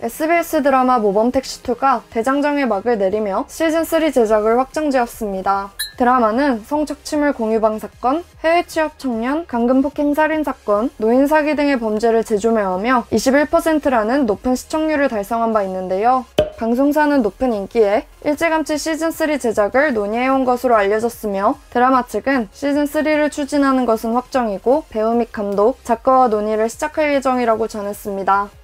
SBS 드라마 모범택시2가 대장정의 막을 내리며 시즌3 제작을 확정지었습니다. 드라마는 성착취물 공유방 사건, 해외 취업 청년, 강금 폭행 살인 사건, 노인 사기 등의 범죄를 재조명하며 21%라는 높은 시청률을 달성한 바 있는데요. 방송사는 높은 인기에 일찌감치 시즌3 제작을 논의해온 것으로 알려졌으며 드라마 측은 시즌3를 추진하는 것은 확정이고 배우 및 감독, 작가와 논의를 시작할 예정이라고 전했습니다.